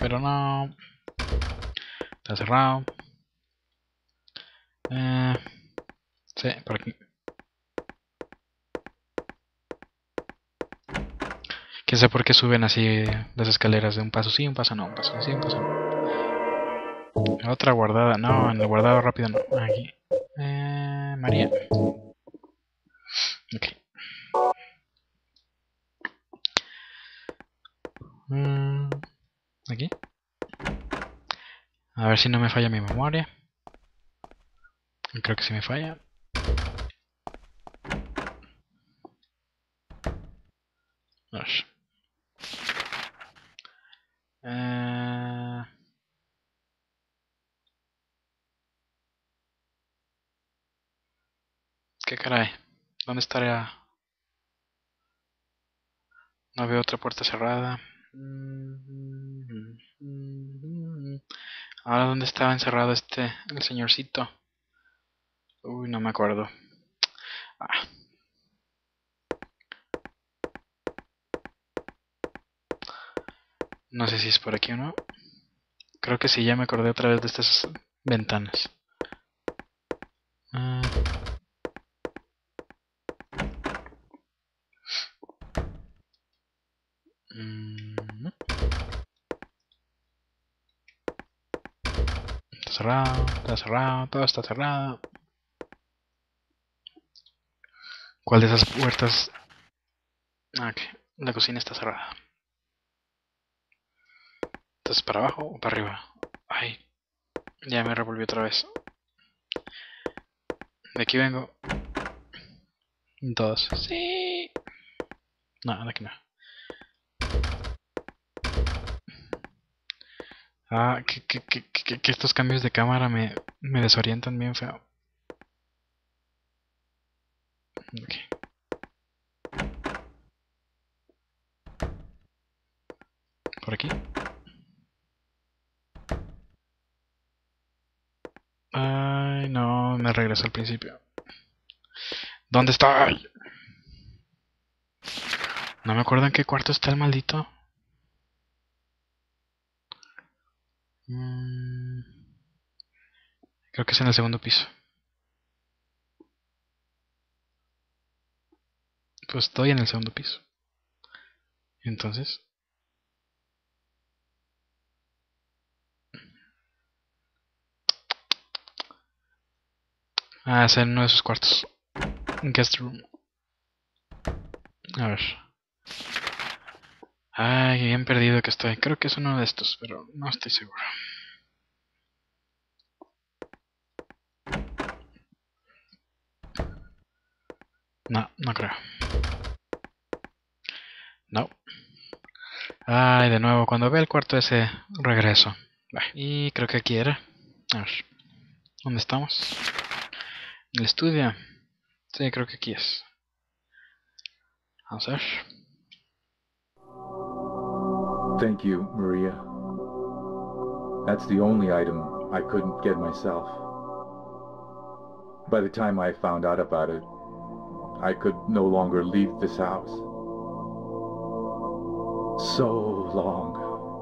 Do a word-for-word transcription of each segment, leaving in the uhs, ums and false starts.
pero no. Está cerrado. Eh, sí, por aquí. ¿Quién sabe por qué suben así las escaleras de un paso sí, un paso no, un paso sí, un paso no? Otra guardada, no, en el guardado rápido no. Aquí. Eh, María. Ok. Mm, aquí. A ver si no me falla mi memoria. Creo que sí me falla. Ush. Eh... ¿Qué caray? ¿Dónde estaría? No veo otra puerta cerrada. Ahora, ¿dónde estaba encerrado este, el señorcito? Uy, no me acuerdo. Ah. No sé si es por aquí o no. Creo que sí, ya me acordé otra vez de estas ventanas. Ah. Mm. Está cerrado, está cerrado, todo está cerrado. ¿Cuál de esas puertas? Ah, ok, la cocina está cerrada. Entonces, ¿para abajo o para arriba? Ay, ya me revolví otra vez. De aquí vengo. Dos. Sí. No, de aquí no. Ah, que, que, que, que, que estos cambios de cámara me, me desorientan bien feo. Okay. Por aquí. Ay, no, me regreso al principio. ¿Dónde está? Ay. No me acuerdo en qué cuarto está el maldito. Mm, creo que es en el segundo piso. Pues estoy en el segundo piso. Entonces. Ah, es en uno de sus cuartos. Guest room. A ver. Ay, bien perdido que estoy. Creo que es uno de estos, pero no estoy seguro. No, no creo. No. Ay, de nuevo, cuando vea el cuarto ese, regreso. Y creo que aquí era. A ver. ¿Dónde estamos? El estudio. Sí, creo que aquí es. Vamos a ver. Thank you, Maria. That's the only item I couldn't get myself. By the time I found out about it, I could no longer leave this house. So long.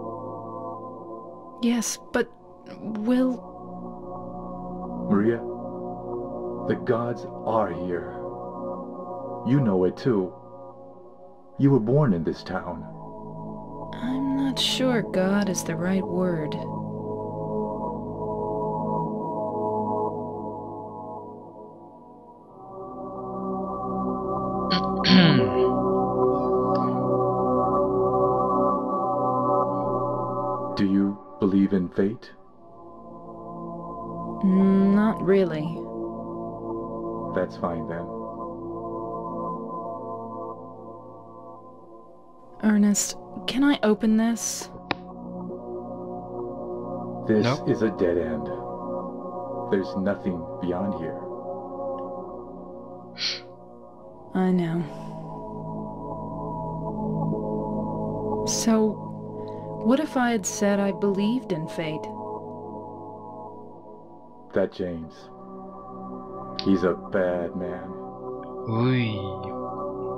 Yes, but Will... Maria, the gods are here. You know it too. You were born in this town. I'm not sure God is the right word. Do you believe in fate? Not really. That's fine then. Ernest, can I open this? This No. is a dead end. There's nothing beyond here. I know. So, what if I had said I believed in fate? That James. He's a bad man. Uy.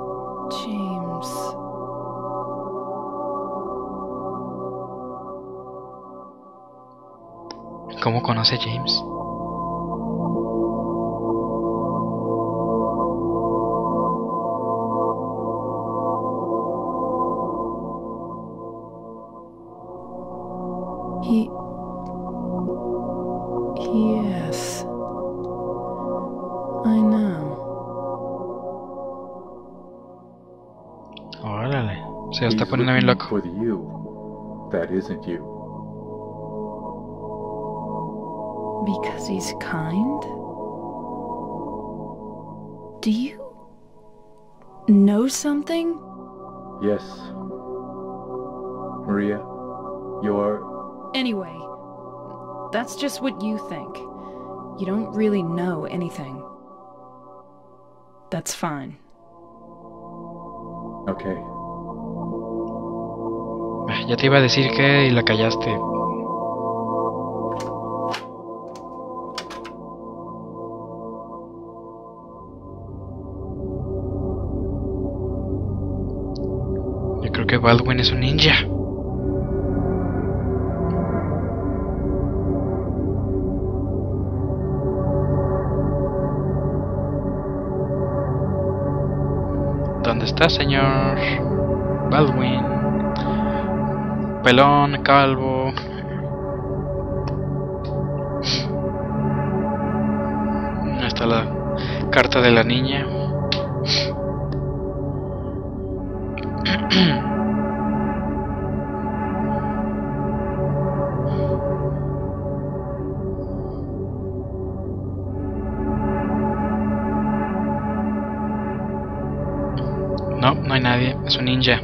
James... ¿Cómo conoce a James? He... Yes. I know. Órale, se está He's poniendo bien looking loco. for the you that isn't you. Because he's kind? Do you know something? Yes. Maria, you're... Anyway, that's just what you think. You don't really know anything. That's fine. Okay. Ya te iba a decir que y la callaste. Yo creo que Baldwin es un ninja. ¿Dónde está, señor Baldwin? Pelón, calvo. Ahí está la carta de la niña. No, no hay nadie, es un ninja.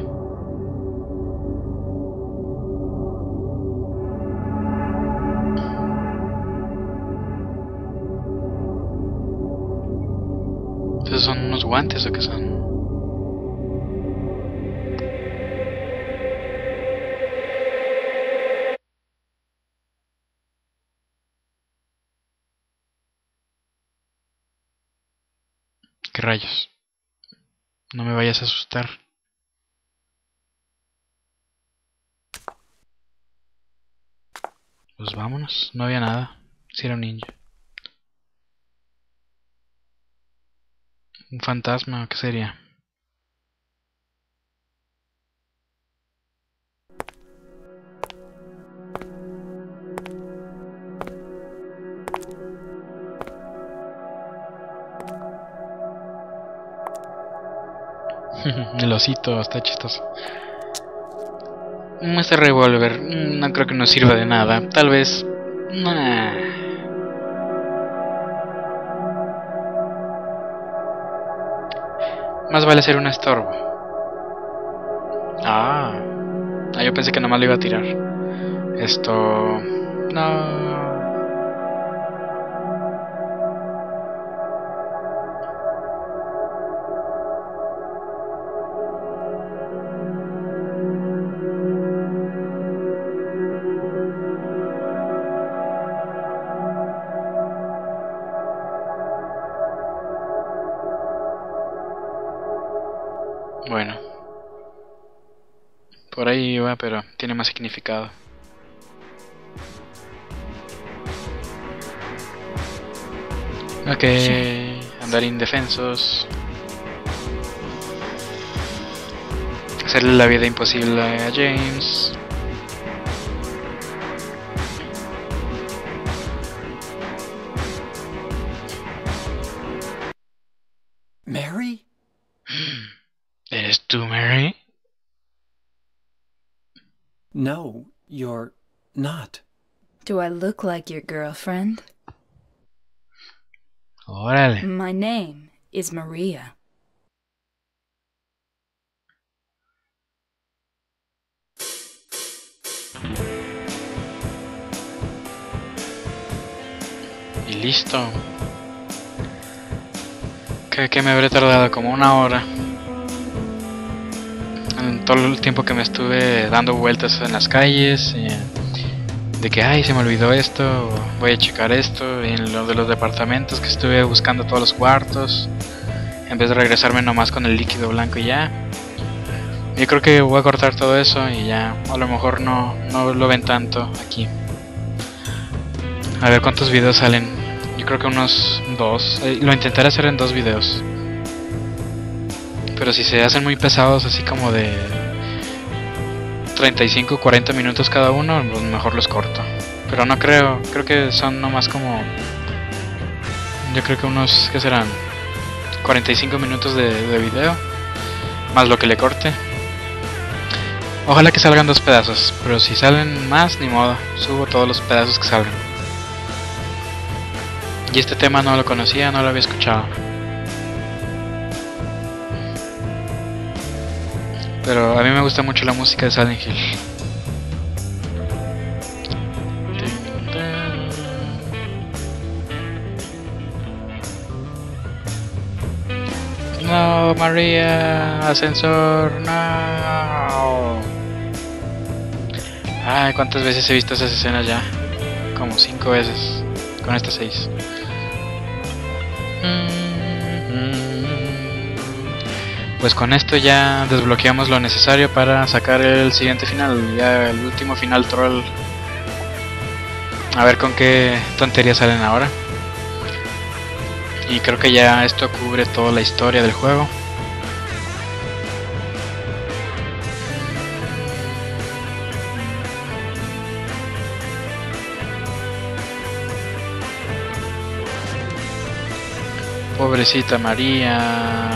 ¿Esos son unos guantes o qué son? ¿Qué rayos? No me vayas a asustar. Pues vámonos, no había nada. Si era un ninja. ¿Un fantasma o qué sería? El osito, está chistoso. Este revólver no creo que nos sirva de nada. Tal vez... Nah. Más vale ser un estorbo. Ah. Ah, yo pensé que nomás lo iba a tirar. Esto... No... Bueno, por ahí va, pero tiene más significado. Ok, andar indefensos. Hacerle la vida imposible a James. Mary? ¿Eres tú, Mary? No, you're not. Do I look like your girlfriend? Órale. My name is Maria. Y listo. ¿Qué, qué me habré tardado? Como una hora. En todo el tiempo que me estuve dando vueltas en las calles. Eh, de que, ay, se me olvidó esto. Voy a checar esto. Y en lo de los departamentos que estuve buscando todos los cuartos. En vez de regresarme nomás con el líquido blanco y ya. Yo creo que voy a cortar todo eso y ya. A lo mejor no, no lo ven tanto aquí. A ver cuántos videos salen. Yo creo que unos dos. Eh, lo intentaré hacer en dos videos. Pero si se hacen muy pesados, así como de treinta y cinco cuarenta minutos cada uno, pues mejor los corto. Pero no creo, creo que son nomás como... Yo creo que unos, ¿qué serán? cuarenta y cinco minutos de, de video, más lo que le corte. Ojalá que salgan dos pedazos, pero si salen más, ni modo, subo todos los pedazos que salgan. Y este tema no lo conocía, no lo había escuchado. Pero a mí me gusta mucho la música de Silent Hill. No, María, ascensor, no. Ay, cuántas veces he visto esas escenas ya. Como cinco veces. Con estas seis. Pues con esto ya desbloqueamos lo necesario para sacar el siguiente final. Ya el último final troll. A ver con qué tonterías salen ahora. Y creo que ya esto cubre toda la historia del juego. Pobrecita María.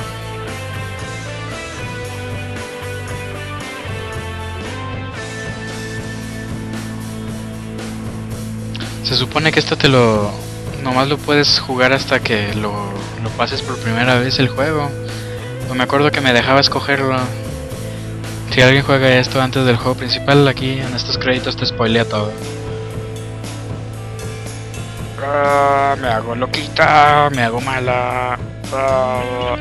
Se supone que esto te lo... nomás lo puedes jugar hasta que lo, lo pases por primera vez el juego. No me acuerdo que me dejaba escogerlo. Si alguien juega esto antes del juego principal, aquí en estos créditos te spoilea todo. Ah, me hago loquita, me hago mala. Ah.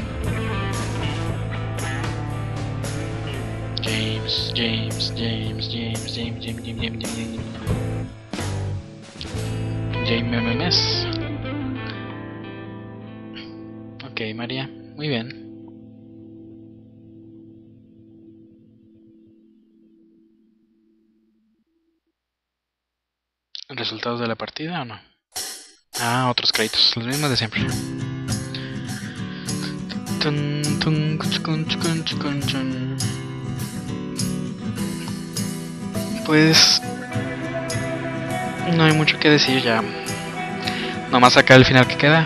James, James, James, James, James, James, James, James, James. James. Ok, María, muy bien. ¿Resultados de la partida o no? Ah, otros créditos, los mismos de siempre. Pues no hay mucho que decir ya. Nomás acá el final que queda.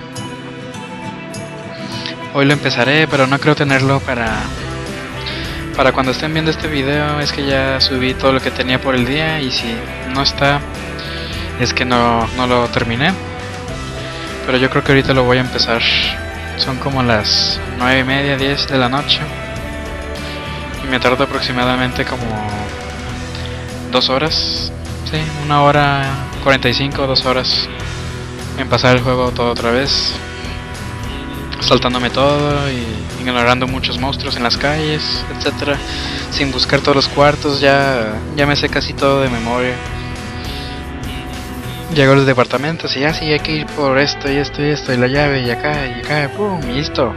Hoy lo empezaré, pero no creo tenerlo para para cuando estén viendo este video. Es que ya subí todo lo que tenía por el día, y si no está, es que no, no lo terminé. Pero yo creo que ahorita lo voy a empezar. Son como las nueve y media, diez de la noche. Y me tardo aproximadamente como dos horas. Sí, una hora cuarenta y cinco, dos horas en pasar el juego todo otra vez, saltándome todo y ignorando muchos monstruos en las calles, etcétera, sin buscar todos los cuartos. Ya, ya me sé casi todo de memoria. Llego a los departamentos y ya sí hay que ir por esto y esto y esto y la llave y acá y acá, pum, y listo.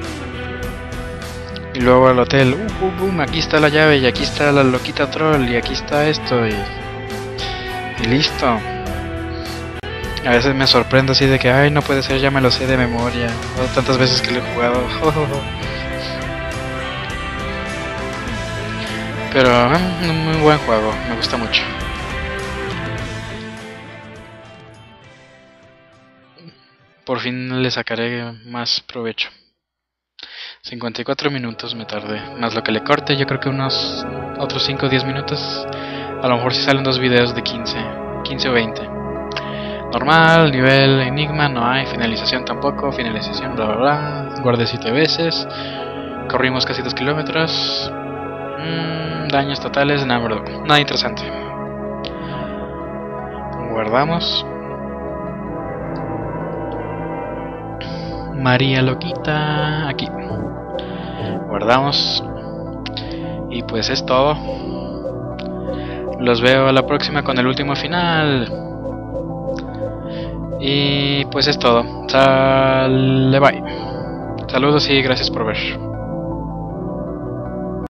Y luego al hotel, uh, pum, pum, aquí está la llave y aquí está la loquita troll y aquí está esto y, y listo. A veces me sorprendo así de que, ay, no puede ser, ya me lo sé de memoria. O tantas veces que lo he jugado. Pero eh, un muy buen juego, me gusta mucho. Por fin le sacaré más provecho. cincuenta y cuatro minutos me tardé, más lo que le corte, yo creo que unos otros cinco o diez minutos. A lo mejor si salen dos videos de quince, quince o veinte. Normal, nivel enigma, no hay, finalización tampoco, finalización bla bla bla, guardé siete veces, corrimos casi dos kilómetros, mmm, daños totales, nada, bro, nada interesante. Guardamos. María loquita, aquí. Guardamos. Y pues es todo. Los veo a la próxima con el último final. Y pues es todo. Sale, bye. Saludos y gracias por ver.